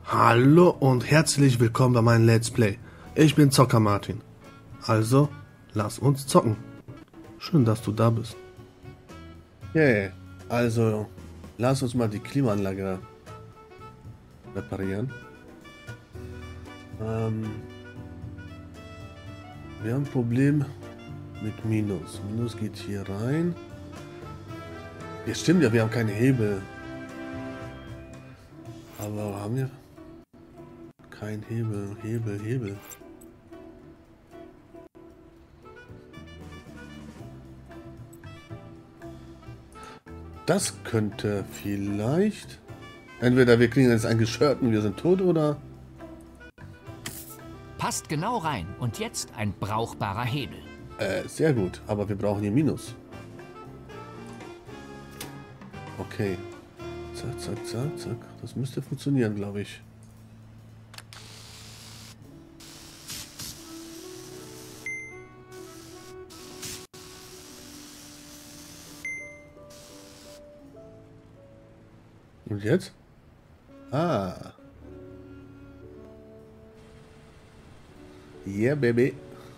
Hallo und herzlich willkommen bei meinem Let's Play. Ich bin Zocker Martin. Also, lass uns zocken. Schön, dass du da bist. Yeah, also, lass uns mal die Klimaanlage reparieren. Wir haben ein Problem mit Minus. Minus geht hier rein. Ja, stimmt ja, wir haben keine Hebel. Aber haben wir kein Hebel. Das könnte vielleicht... Entweder wir kriegen jetzt einen Geschörten, wir sind tot, oder... Passt genau rein. Und jetzt ein brauchbarer Hebel. Sehr gut. Aber wir brauchen hier Minus. Okay. Zack, zack, zack, zack. Das müsste funktionieren, glaube ich. Und jetzt? Ah. Yeah, baby.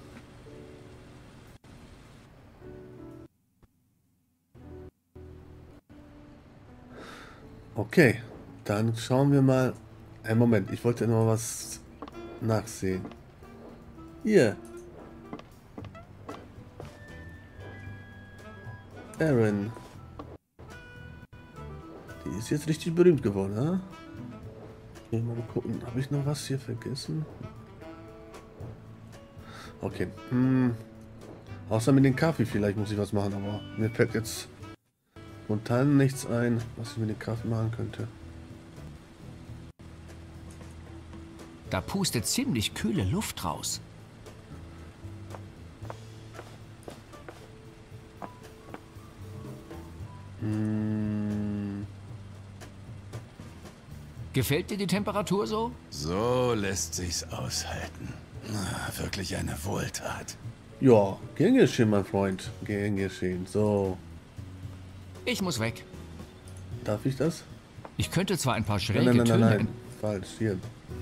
Okay, dann schauen wir mal. Moment, ich wollte noch was nachsehen. Hier. Erin. Die ist jetzt richtig berühmt geworden, ne? Mal gucken, habe ich noch was hier vergessen? Okay. Außer mit dem Kaffee vielleicht muss ich was machen, aber mir fällt jetzt spontan nichts ein, was ich mit dem Kaffee machen könnte. Da pustet ziemlich kühle Luft raus. Gefällt dir die Temperatur so? So lässt sich's aushalten. Wirklich eine Wohltat. Ja, gern geschehen, mein Freund. Gern geschehen. So. Ich muss weg. Darf ich das? Ich könnte zwar ein paar schräge Nein. Töne... Falsch. Hier.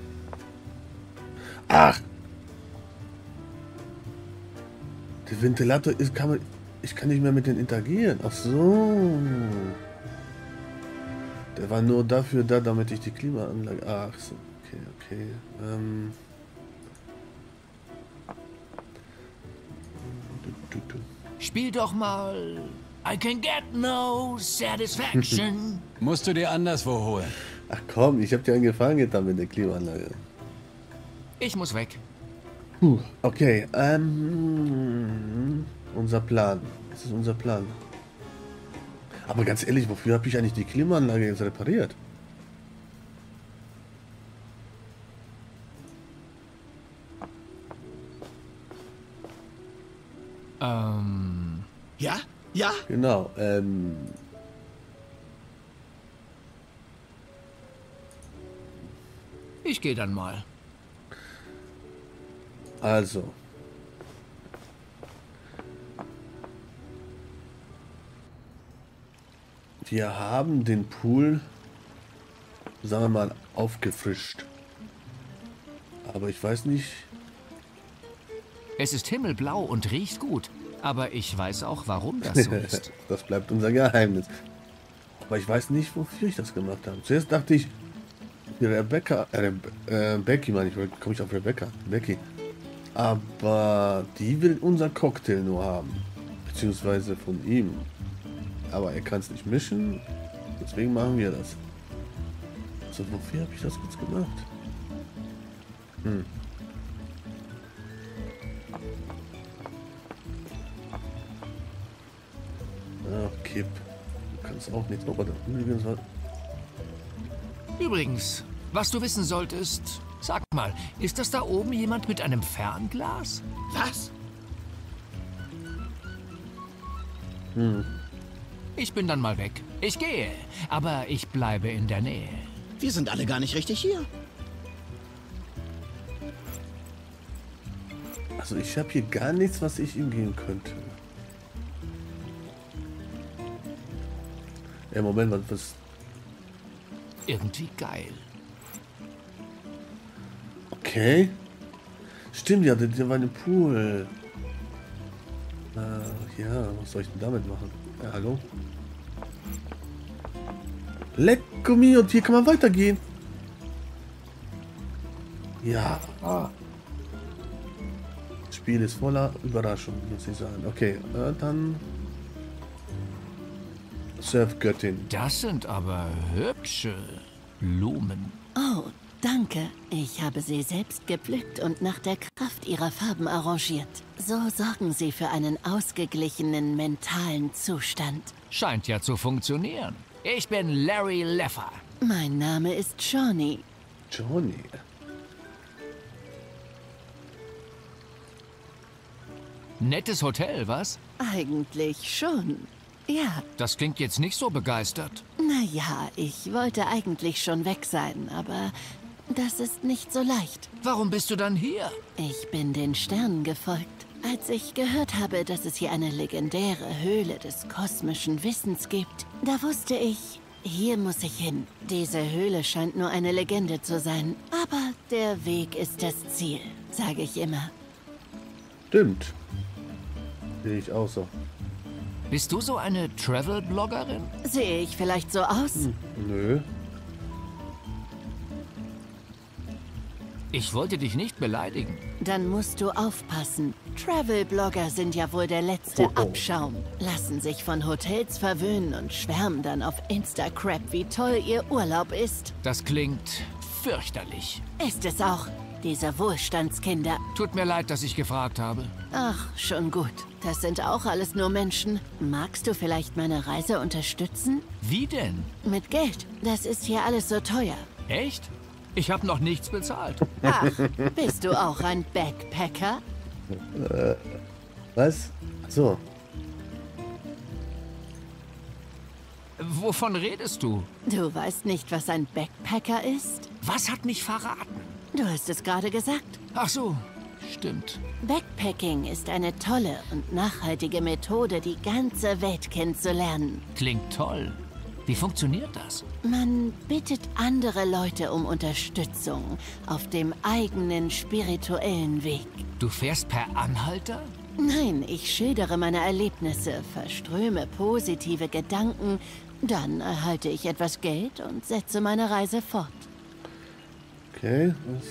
Ach! Der Ventilator ist, ich kann nicht mehr mit den interagieren. Ach so. Der war nur dafür da, damit ich die Klimaanlage... Ach so. Okay. Spiel doch mal... I can get no satisfaction. Musst du dir anderswo holen. Ach komm, ich habe dir einen Gefallen getan mit der Klimaanlage. Ich muss weg. Okay, unser Plan. Das ist unser Plan. Aber ganz ehrlich, wofür habe ich eigentlich die Klimaanlage jetzt repariert? Ja? Ja? Genau, Ich gehe dann mal. also. Wir haben den Pool, sagen wir mal, aufgefrischt. Aber ich weiß nicht... Es ist himmelblau und riecht gut. Aber ich weiß auch, warum das so ist. Das bleibt unser Geheimnis. Aber ich weiß nicht, wofür ich das gemacht habe. Zuerst dachte ich, die Rebecca, Becky meine ich, komme ich auf Rebecca, Becky. Aber die will unser Cocktail nur haben. Beziehungsweise von ihm. Aber er kann es nicht mischen. Deswegen machen wir das. So, wofür habe ich das jetzt gemacht? Kipp. Du kannst auch nichts. Oh, warte. Übrigens, was du wissen solltest... Sag mal, ist das da oben jemand mit einem Fernglas? Was? Ich bin dann mal weg. Ich gehe, aber ich bleibe in der Nähe. Wir sind alle gar nicht richtig hier. Also ich habe hier gar nichts, was ich ihm geben könnte. Moment, was... Irgendwie geil. Okay. Stimmt, ja, der war in dem Pool. Ja, was soll ich denn damit machen? Ja, hallo? Lecco mio, und hier kann man weitergehen. Ja. Das Spiel ist voller Überraschungen, muss ich sagen. Okay, dann... Surfgöttin. Das sind aber hübsche Blumen. Oh, danke. Ich habe sie selbst gepflückt und nach der Kraft ihrer Farben arrangiert. So sorgen sie für einen ausgeglichenen mentalen Zustand. Scheint ja zu funktionieren. Ich bin Larry Leffer. Mein Name ist Shawnee. Johnny. Nettes Hotel, was? Eigentlich schon. Ja, Das klingt jetzt nicht so begeistert. naja, ich wollte eigentlich schon weg sein, aber das ist nicht so leicht. Warum bist du dann hier? Ich bin den Sternen gefolgt. Als ich gehört habe, dass es hier eine legendäre Höhle des kosmischen Wissens gibt, da wusste ich, hier muss ich hin. Diese Höhle scheint nur eine Legende zu sein, aber der Weg ist das Ziel, sage ich immer. Stimmt. Sehe ich auch so. Bist du so eine Travel-Bloggerin? Sehe ich vielleicht so aus? Nö. Ich wollte dich nicht beleidigen. Dann musst du aufpassen. Travel-Blogger sind ja wohl der letzte Abschaum. Lassen sich von Hotels verwöhnen und schwärmen dann auf Instagram, wie toll ihr Urlaub ist. Das klingt fürchterlich. Ist es auch, diese Wohlstandskinder. Tut mir leid, dass ich gefragt habe. Ach, schon gut. Das sind auch alles nur Menschen. Magst du vielleicht meine Reise unterstützen? Wie denn? Mit Geld. Das ist hier alles so teuer. Echt? Ich habe noch nichts bezahlt. Ach, bist du auch ein Backpacker? Was? Ach so. Wovon redest du? Du weißt nicht, was ein Backpacker ist? Was hat mich verraten? Du hast es gerade gesagt. Ach so, stimmt. Backpacking ist eine tolle und nachhaltige Methode, die ganze Welt kennenzulernen. Klingt toll. Wie funktioniert das? Man bittet andere Leute um Unterstützung auf dem eigenen spirituellen Weg. Du fährst per Anhalter? Nein, ich schildere meine Erlebnisse, verströme positive Gedanken, dann erhalte ich etwas Geld und setze meine Reise fort. Okay.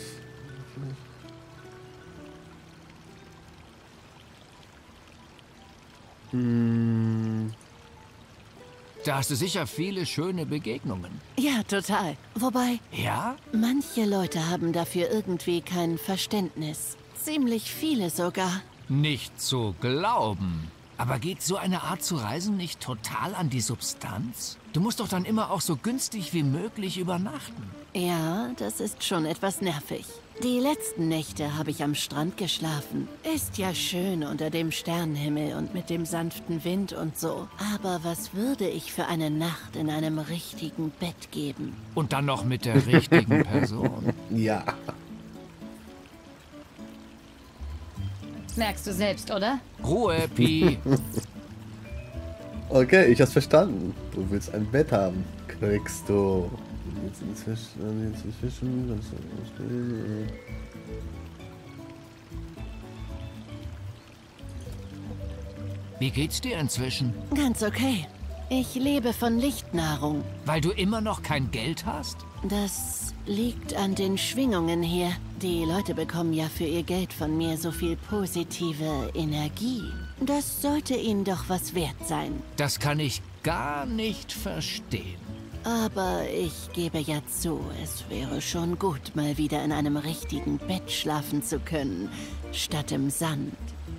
Da hast du sicher viele schöne Begegnungen. Ja, total. Wobei, Ja? manche Leute haben dafür irgendwie kein Verständnis. Ziemlich viele sogar. Nicht zu glauben. Aber geht so eine Art zu reisen nicht total an die Substanz? Du musst doch dann immer auch so günstig wie möglich übernachten. Ja, das ist schon etwas nervig. Die letzten Nächte habe ich am Strand geschlafen. Ist ja schön unter dem Sternenhimmel und mit dem sanften Wind und so. Aber was würde ich für eine Nacht in einem richtigen Bett geben? Und dann noch mit der richtigen Person. Ja. Merkst du selbst, oder? Ruhe, Pi. Okay, ich hab's verstanden. Du willst ein Bett haben. Kriegst du. Jetzt inzwischen. Wie geht's dir inzwischen? Ganz okay. Ich lebe von Lichtnahrung. Weil du immer noch kein Geld hast? Das liegt an den Schwingungen hier. Die Leute bekommen ja für ihr Geld von mir so viel positive Energie. Das sollte ihnen doch was wert sein. Das kann ich gar nicht verstehen. Aber ich gebe ja zu, es wäre schon gut, mal wieder in einem richtigen Bett schlafen zu können, statt im Sand.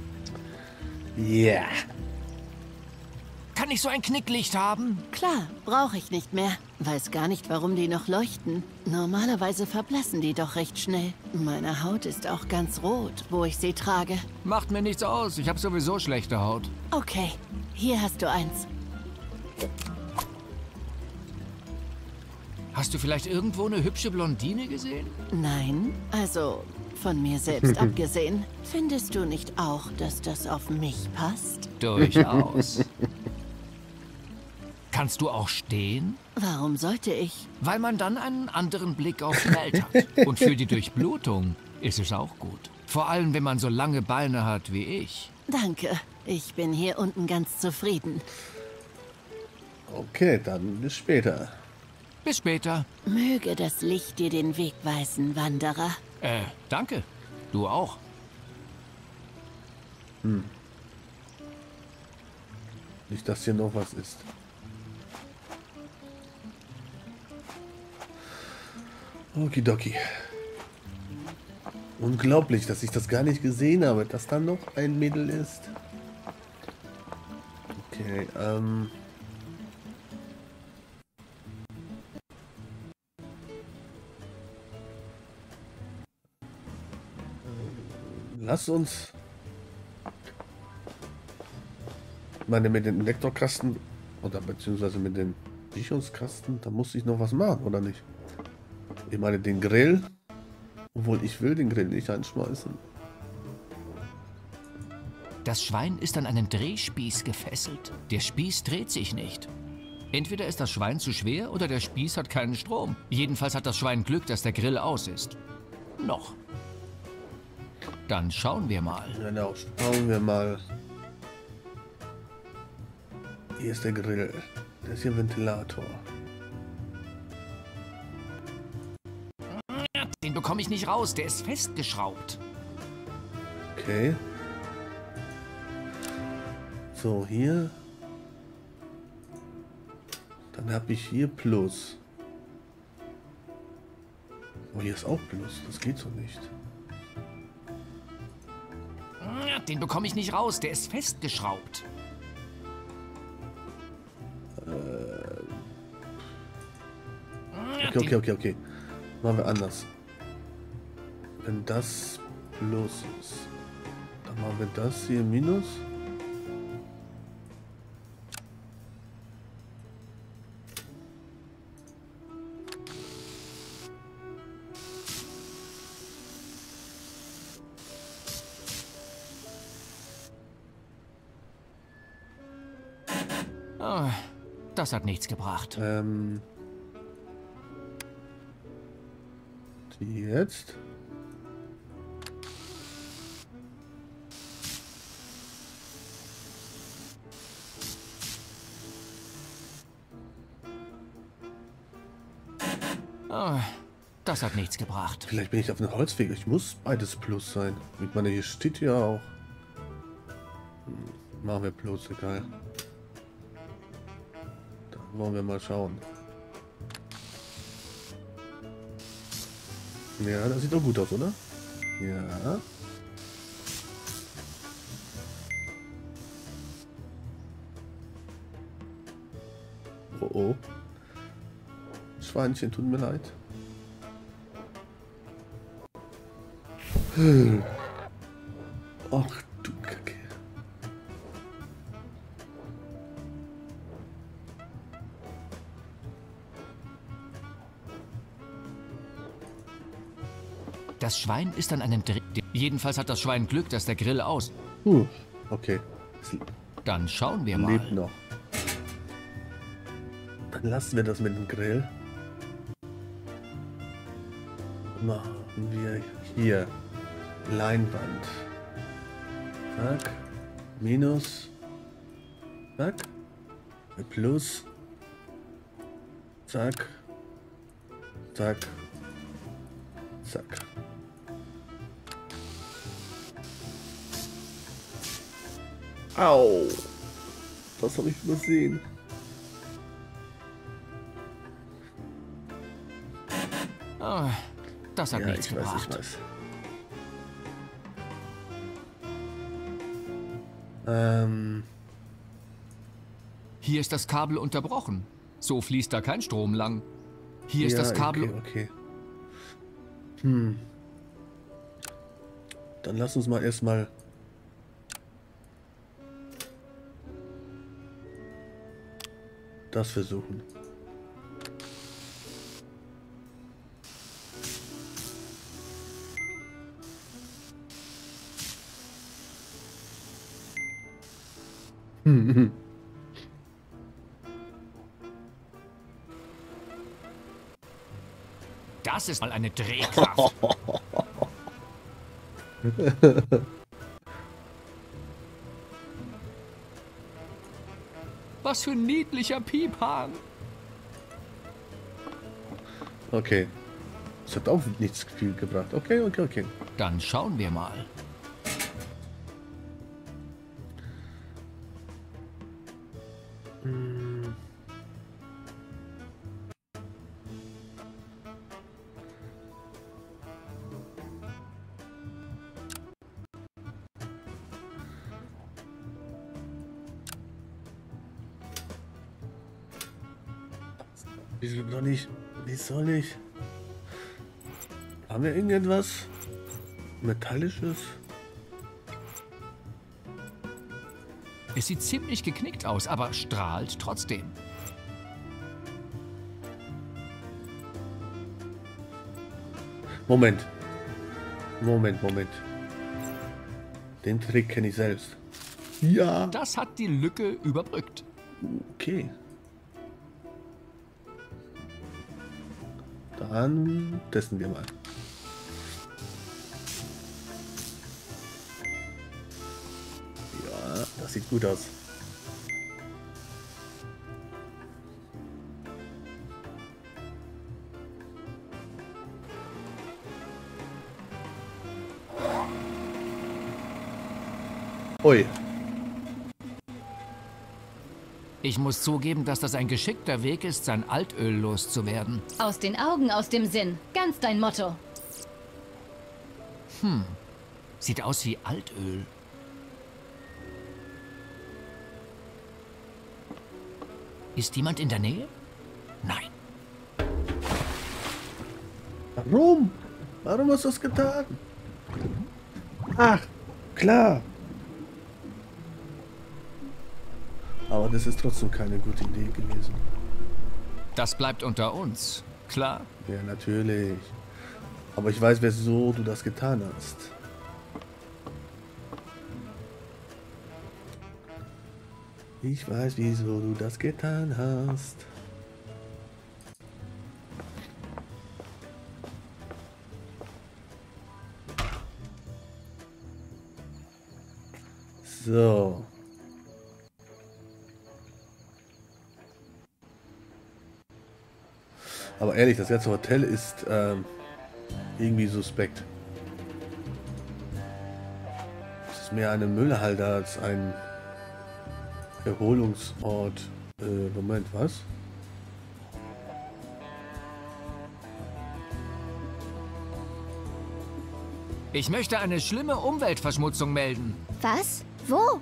Ja. Kann ich so ein Knicklicht haben? Klar, brauche ich nicht mehr. Weiß gar nicht, warum die noch leuchten. Normalerweise verblassen die doch recht schnell. Meine Haut ist auch ganz rot, wo ich sie trage. Macht mir nichts aus. Ich habe sowieso schlechte Haut. Okay, hier hast du eins. Hast du vielleicht irgendwo eine hübsche Blondine gesehen? Nein, also von mir selbst abgesehen. Findest du nicht auch, dass das auf mich passt? Durchaus. Kannst du auch stehen? Warum sollte ich? Weil man dann einen anderen Blick auf die Welt hat. Und für die Durchblutung ist es auch gut. Vor allem, wenn man so lange Beine hat wie ich. Danke. Ich bin hier unten ganz zufrieden. Okay, dann bis später. Bis später. Möge das Licht dir den Weg weisen, Wanderer. Danke. Du auch. Nicht, dass hier noch was ist. Okidoki. Unglaublich, dass ich das gar nicht gesehen habe, dass da noch ein Mädel ist. Okay, lass uns... Ich meine, mit dem Elektrokasten oder beziehungsweise mit dem Sicherungskasten, da muss ich noch was machen, oder nicht? Ich meine, den Grill, obwohl ich will den Grill nicht einschmeißen. Das Schwein ist an einen Drehspieß gefesselt. Der Spieß dreht sich nicht. Entweder ist das Schwein zu schwer oder der Spieß hat keinen Strom. Jedenfalls hat das Schwein Glück, dass der Grill aus ist. Noch. Dann schauen wir mal. Genau, schauen wir mal. Hier ist der Grill. Das ist hier Ventilator. Den bekomme ich nicht raus, der ist festgeschraubt. Okay. So, hier. Dann habe ich hier Plus. Oh, hier ist auch Plus. Das geht so nicht. Den bekomme ich nicht raus, der ist festgeschraubt. Okay. Machen wir anders. Wenn das Plus ist, dann machen wir das hier Minus. Oh, das hat nichts gebracht. Jetzt. Oh, das hat nichts gebracht. Vielleicht bin ich auf einem Holzweg. Ich muss beides Plus sein. Ich meine, hier steht ja auch. Machen wir Plus, egal. Dann wollen wir mal schauen. Ja, das sieht doch gut aus, oder? Ja. Oh oh. Schweinchen, tut mir leid. Ach du Kacke. Das Schwein ist an einem Dreh... Jedenfalls hat das Schwein Glück, dass der Grill aus... Okay. Dann schauen wir mal. Lebt noch. Dann lassen wir das mit dem Grill. Machen wir hier Leinwand. Zack. Minus. Zack. Plus. Zack. Zack. Zack. Au! Das habe ich übersehen. Oh, das hat Ja, nichts ich weiß, gebracht. ich weiß. Hier ist das Kabel unterbrochen. So fließt da kein Strom lang. Hier ist das Kabel... Okay. Dann lass uns mal erstmal das versuchen. Das ist mal eine Drehkraft. Was für ein niedlicher Piephahn. Okay. Das hat auch nichts viel gebracht. Okay. Dann schauen wir mal. Wieso noch nicht? Wie soll ich? Haben wir irgendetwas Metallisches? Es sieht ziemlich geknickt aus, aber strahlt trotzdem. Moment. Den Trick kenne ich selbst. Ja. Das hat die Lücke überbrückt. Okay. Dann testen wir mal. Ja, das sieht gut aus. Ui. Ich muss zugeben, dass das ein geschickter Weg ist, sein Altöl loszuwerden. Aus den Augen, aus dem Sinn. Ganz dein Motto. Sieht aus wie Altöl. Ist jemand in der Nähe? Nein. Warum? Warum hast du das getan? Ach, klar. Aber das ist trotzdem keine gute Idee gewesen. Das bleibt unter uns. Klar. Ja, natürlich. Aber ich weiß, wieso du das getan hast. Ich weiß, wieso du das getan hast. So. Aber ehrlich, das ganze Hotel ist irgendwie suspekt. Es ist mehr eine Müllhalde als ein Erholungsort. Moment, was? Ich möchte eine schlimme Umweltverschmutzung melden. Was? Wo?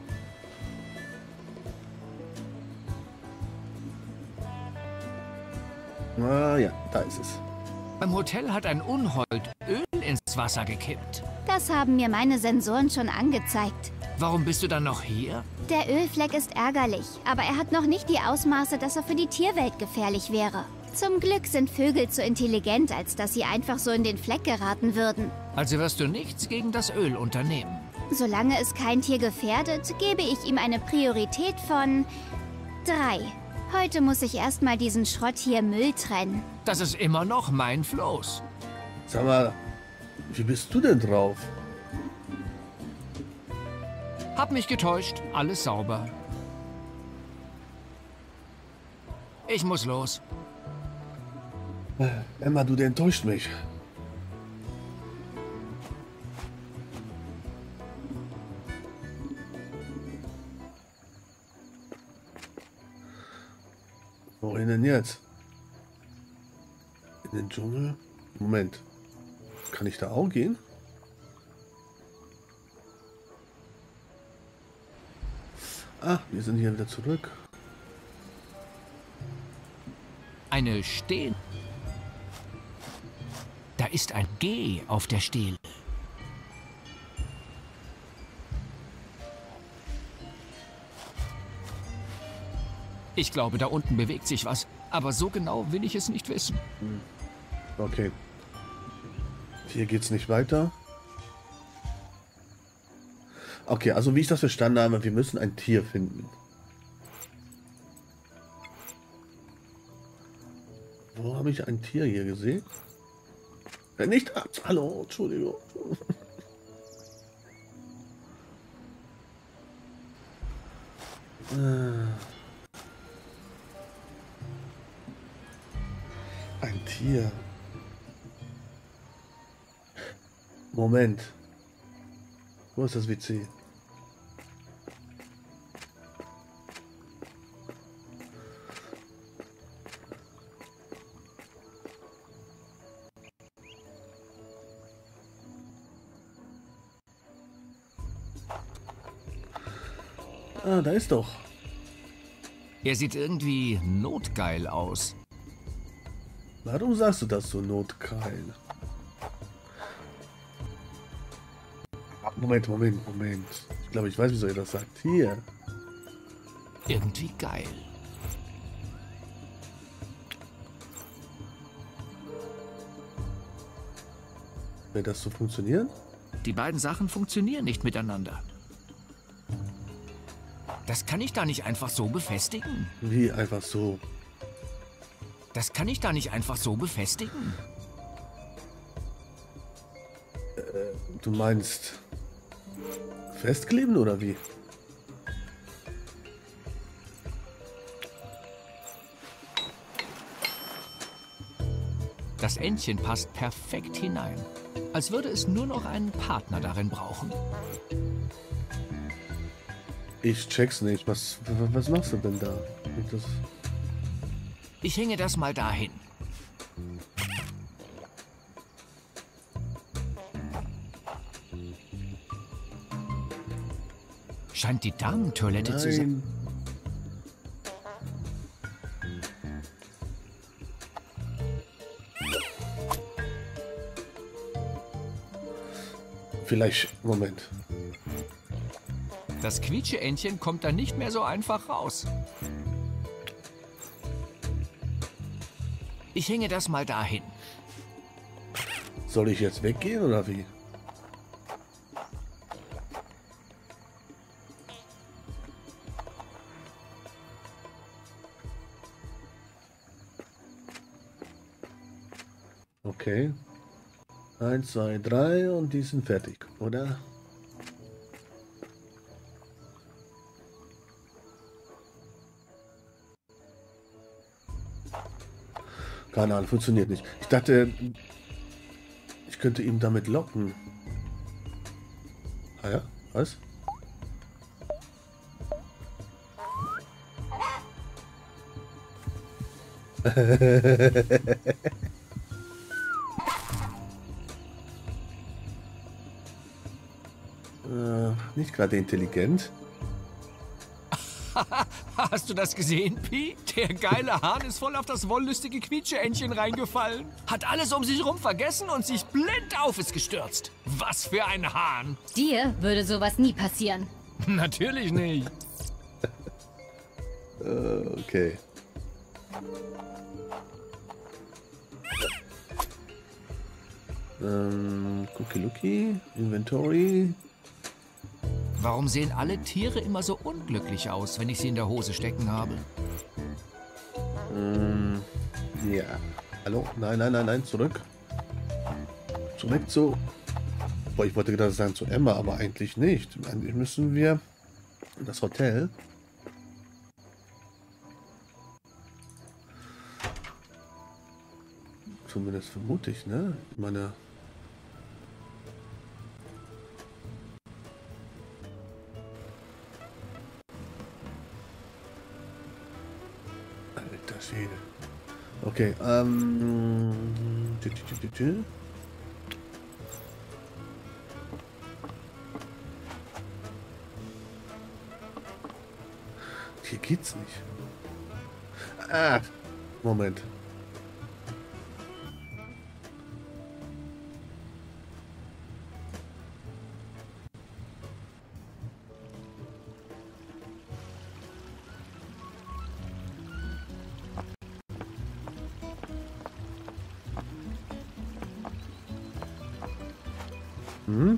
Ah ja, da ist es. Beim Hotel hat ein Unhold Öl ins Wasser gekippt. Das haben mir meine Sensoren schon angezeigt. Warum bist du dann noch hier? Der Ölfleck ist ärgerlich, aber er hat noch nicht die Ausmaße, dass er für die Tierwelt gefährlich wäre. Zum Glück sind Vögel zu intelligent, als dass sie einfach so in den Fleck geraten würden. Also wirst du nichts gegen das Öl unternehmen. Solange es kein Tier gefährdet, gebe ich ihm eine Priorität von 3. Heute muss ich erstmal diesen Schrott hier Müll trennen. Das ist immer noch mein Floß. Sag mal, wie bist du denn drauf? Hab mich getäuscht. Alles sauber. Ich muss los. Emma, du enttäuscht mich. Wohin denn jetzt? In den Dschungel? Moment. Kann ich da auch gehen? Ah, wir sind hier wieder zurück. Eine Stele. Da ist ein G auf der Stele. Ich glaube, da unten bewegt sich was. Aber so genau will ich es nicht wissen. Okay. Hier geht's nicht weiter. Okay, also wie ich das verstanden habe, wir müssen ein Tier finden. Wo habe ich ein Tier hier gesehen? Nicht ab. Hallo, Entschuldigung. Ein Tier. Moment. Wo ist das WC? Ah, da ist doch. Er sieht irgendwie notgeil aus. Warum sagst du das so notgeil? Moment. Ich glaube, ich weiß, wieso ihr das sagt. Hier. Irgendwie geil. Wird das so funktionieren? Die beiden Sachen funktionieren nicht miteinander. Das kann ich da nicht einfach so befestigen. Wie einfach so? Das kann ich da nicht einfach so befestigen. Du meinst festkleben oder wie? Das Entchen passt perfekt hinein. Als würde es nur noch einen Partner darin brauchen. Ich check's nicht. Was machst du denn da? Ich hänge das mal dahin. Scheint die Damentoilette zu sein. Nein. Vielleicht, Moment. Das Quietsche-Entchen kommt da nicht mehr so einfach raus. Ich hänge das mal dahin. Soll ich jetzt weggehen oder wie? Okay. 1, 2, 3 und die sind fertig, oder? Keine Ahnung, funktioniert nicht. Ich dachte, ich könnte ihn damit locken. Ah ja, was? Nicht gerade intelligent. Hast du das gesehen, Pi? Der geile Hahn ist voll auf das wollüstige Quietsche-Entchen reingefallen. Hat alles um sich rum vergessen und sich blind auf es gestürzt. Was für ein Hahn. Dir würde sowas nie passieren. Natürlich nicht. Okay. Cookie Lookie, Inventory. Warum sehen alle Tiere immer so unglücklich aus, wenn ich sie in der Hose stecken habe? Ja. Hallo? Nein, zurück. Zurück zu... Boah, ich wollte gerade sagen zu Emma, aber eigentlich nicht. Eigentlich müssen wir in das Hotel. Zumindest vermute ich, ne? Ich meine... Alter Schwede. Okay, Hier geht's nicht. Ah, Moment. Hm?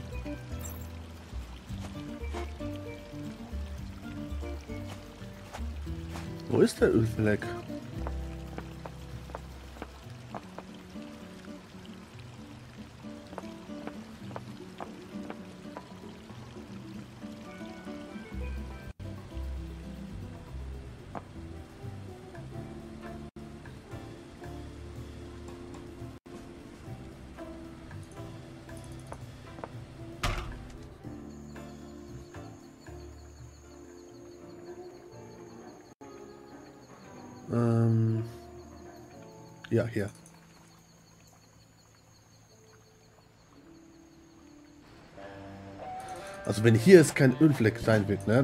Wo ist der Ölfleck? Ja, hier. Also wenn hier es kein Ölfleck sein wird, ne?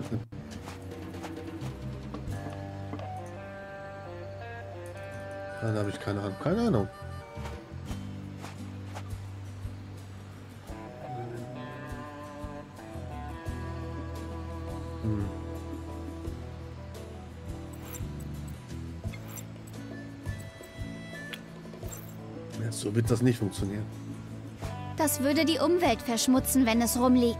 Dann habe ich keine Ahnung. Keine Ahnung. Ja, so wird das nicht funktionieren. Das würde die Umwelt verschmutzen, wenn es rumliegt.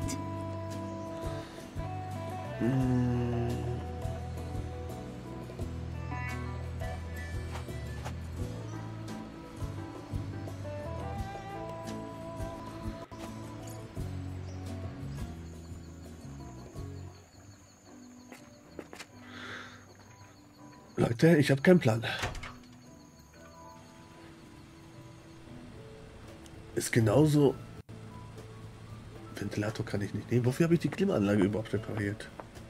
Leute, ich habe keinen Plan. Ist genauso. Ventilator kann ich nicht nehmen. Wofür habe ich die Klimaanlage überhaupt repariert?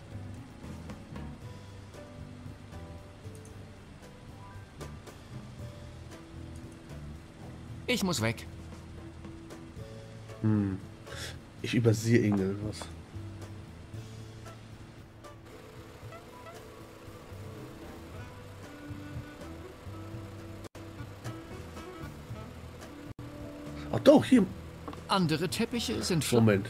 Ich muss weg. Ich übersehe irgendwas. Ach doch, hier. Andere Teppiche sind flach. Moment.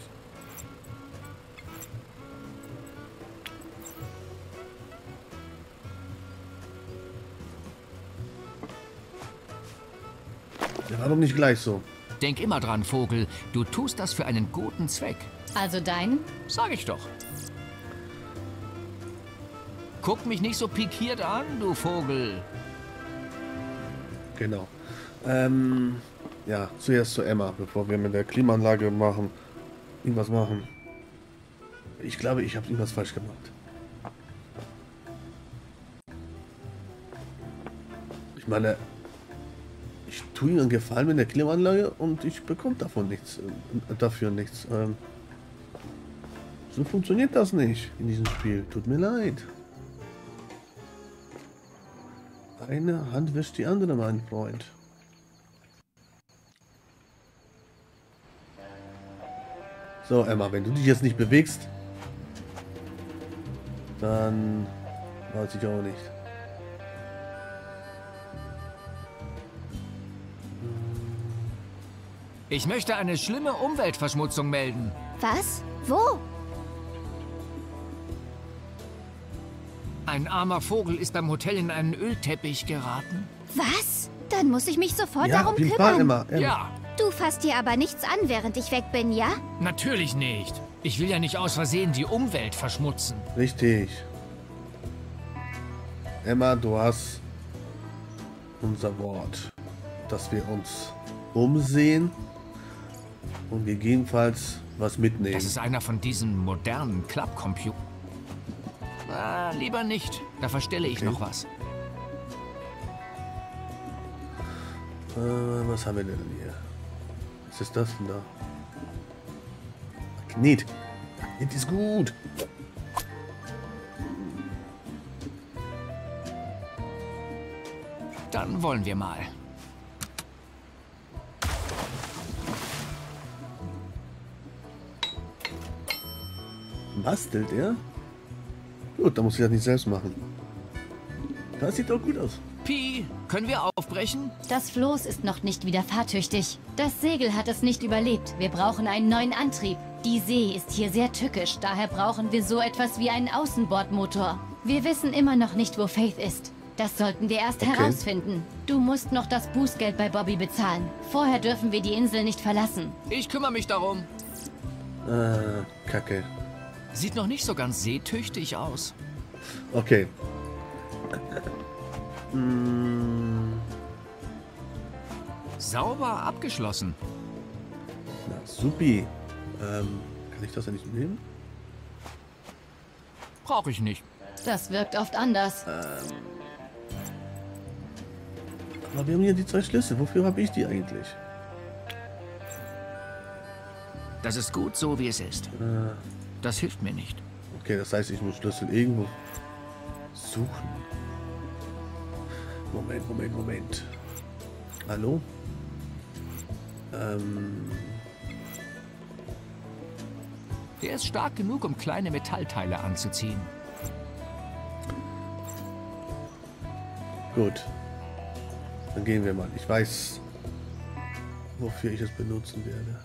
Ja, warum nicht gleich so? Denk immer dran, Vogel. Du tust das für einen guten Zweck. Also deinen? Sag ich doch. Guck mich nicht so pikiert an, du Vogel. Genau. Ja, zuerst zu Emma, bevor wir mit der Klimaanlage irgendwas machen. Ich glaube, ich habe irgendwas falsch gemacht. Ich meine, ich tue ihm einen Gefallen mit der Klimaanlage und ich bekomme davon nichts, dafür nichts. So funktioniert das nicht in diesem Spiel. Tut mir leid. Eine Hand wäscht die andere, mein Freund. So, Emma, wenn du dich jetzt nicht bewegst, dann weiß ich auch nicht. Ich möchte eine schlimme Umweltverschmutzung melden. Was? Wo? Ein armer Vogel ist beim Hotel in einen Ölteppich geraten. Was? Dann muss ich mich sofort Ja, darum auf jeden Fall, kümmern. Emma. Ja, Du fasst hier aber nichts an, während ich weg bin, ja? natürlich nicht. Ich will ja nicht aus Versehen die Umwelt verschmutzen. Richtig. Emma, du hast unser Wort, dass wir uns umsehen und gegebenenfalls was mitnehmen. Das ist einer von diesen modernen Klappcomputern. Lieber nicht. Da verstelle ich noch was. Was haben wir denn hier? Was ist das denn da? Magnet. Magnet ist gut. Dann wollen wir mal. Bastelt er? Gut, dann muss ich das nicht selbst machen. Das sieht doch gut aus. Pi, können wir aufbrechen? Das Floß ist noch nicht wieder fahrtüchtig. Das Segel hat es nicht überlebt. Wir brauchen einen neuen Antrieb. Die See ist hier sehr tückisch, daher brauchen wir so etwas wie einen Außenbordmotor. Wir wissen immer noch nicht, wo Faith ist. Das sollten wir erst herausfinden. Du musst noch das Bußgeld bei Bobby bezahlen. Vorher dürfen wir die Insel nicht verlassen. Ich kümmere mich darum. Kacke. Sieht noch nicht so ganz seetüchtig aus. Okay. Sauber abgeschlossen. Na, supi. Kann ich das ja nicht nehmen? Brauche ich nicht. Das wirkt oft anders. Aber wir haben hier die 2 Schlüssel. Wofür habe ich die eigentlich? Das ist gut so, wie es ist. Das hilft mir nicht. Okay, das heißt, ich muss Schlüssel irgendwo suchen. Moment. Hallo? Der ist stark genug, um kleine Metallteile anzuziehen. Gut. Dann gehen wir mal. Ich weiß, wofür ich es benutzen werde.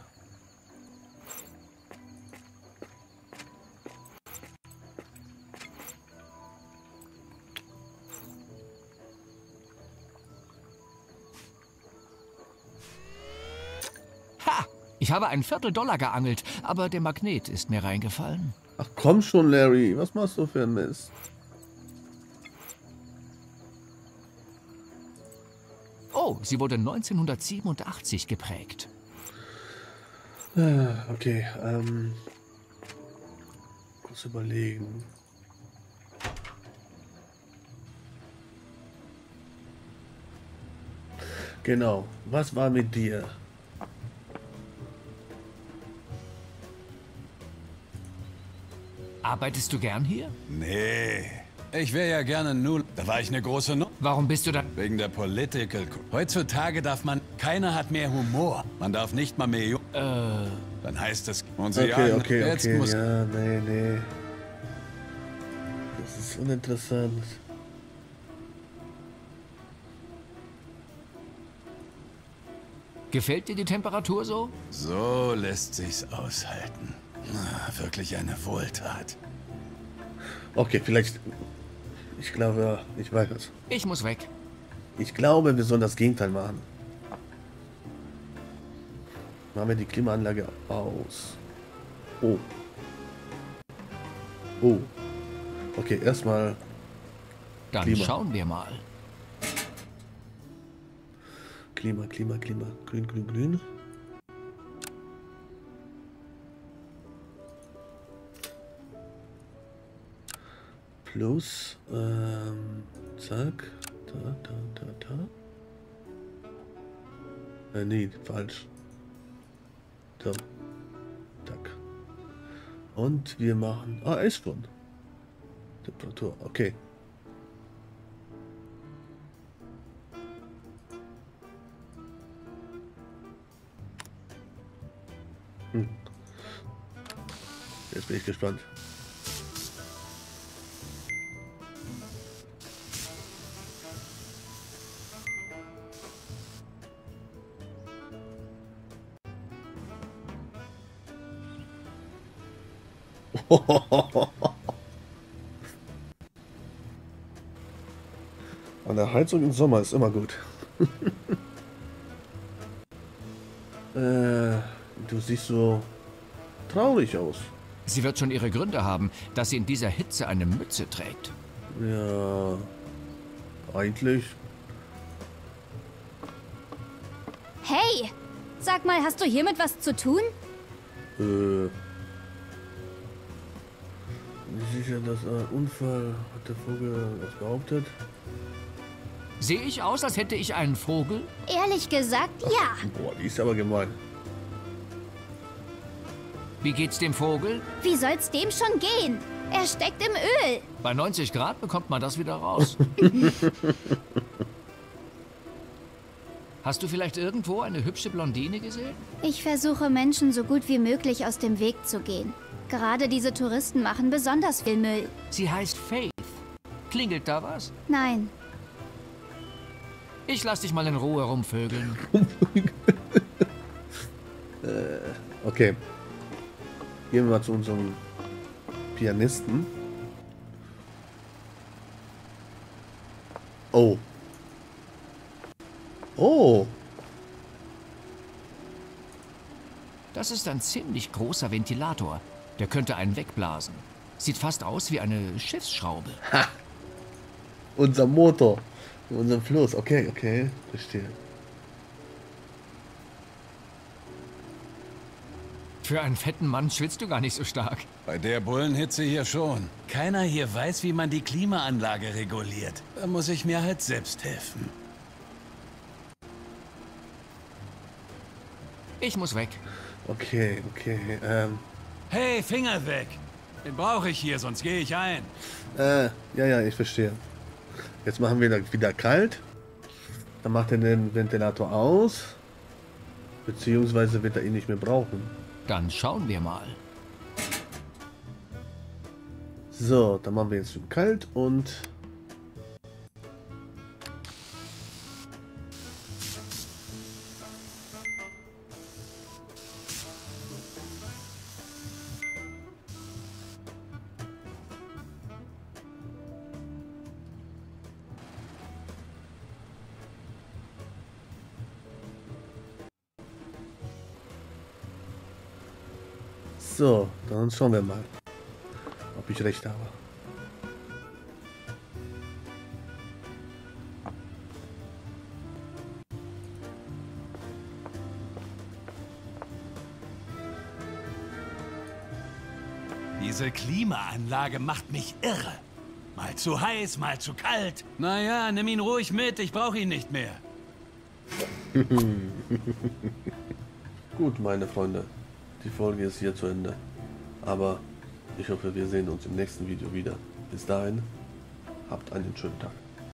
Ha! Ich habe einen $1/4 geangelt, aber der Magnet ist mir reingefallen. Ach komm schon, Larry. Was machst du für ein Mist? Oh, sie wurde 1987 geprägt. Okay, kurz überlegen. Genau, was war mit dir? Arbeitest du gern hier? Nee. Ich wäre ja gerne nur... Da war ich eine große Nummer. Warum bist du da? Wegen der Political... Heutzutage darf man... Keiner hat mehr Humor. Man darf nicht mal mehr... Dann heißt es... Und sie Okay, jetzt muss... ja, nee. Das ist uninteressant. Gefällt dir die Temperatur so? So lässt sich's aushalten. Wirklich eine Wohltat. Okay, vielleicht... Ich glaube, ich weiß es. Ich muss weg. Ich glaube, wir sollen das Gegenteil machen. Machen wir die Klimaanlage aus. Oh. Okay, erstmal Dann Klima. schauen wir mal. Klima. Grün. Plus, zack. Da. Nee, falsch. So. Zack. Und wir machen... Ah, ist schon. Temperatur, okay. Jetzt bin ich gespannt. An der Heizung im Sommer ist immer gut. Du siehst so traurig aus. Sie wird schon ihre Gründe haben, dass sie in dieser Hitze eine Mütze trägt. Ja, eigentlich. Hey! Sag mal, hast du hiermit was zu tun? Sicher, dass ein Unfall hat der Vogel was behauptet. Sehe ich aus, als hätte ich einen Vogel? Ehrlich gesagt, ja. Boah, die ist aber gemein. Wie geht's dem Vogel? Wie soll's dem schon gehen? Er steckt im Öl. Bei 90 Grad bekommt man das wieder raus. Hast du vielleicht irgendwo eine hübsche Blondine gesehen? Ich versuche Menschen so gut wie möglich aus dem Weg zu gehen. Gerade diese Touristen machen besonders viel Müll. Sie heißt Faith. Klingelt da was? Nein. Ich lass dich mal in Ruhe rumvögeln. Okay. Gehen wir mal zu unserem Pianisten. Oh. Oh. Das ist ein ziemlich großer Ventilator. Der könnte einen wegblasen. Sieht fast aus wie eine Schiffsschraube. Ha. Unser Motor. Unser Fluss. Okay. Verstehe. Für einen fetten Mann schwitzt du gar nicht so stark. Bei der Bullenhitze hier schon. Keiner hier weiß, wie man die Klimaanlage reguliert. Da muss ich mir halt selbst helfen. Ich muss weg. Okay. Hey, Finger weg! Den brauche ich hier, sonst gehe ich ein. Ja, ich verstehe. Jetzt machen wir das wieder kalt. Dann macht er den Ventilator aus. Beziehungsweise wird er ihn nicht mehr brauchen. Dann schauen wir mal. So, dann machen wir jetzt schön kalt und... So, dann schauen wir mal, ob ich recht habe. Diese Klimaanlage macht mich irre. Mal zu heiß, mal zu kalt. Naja, nimm ihn ruhig mit, ich brauche ihn nicht mehr. Gut, meine Freunde, die Folge ist hier zu Ende. Aber ich hoffe, wir sehen uns im nächsten Video wieder. Bis dahin, habt einen schönen Tag.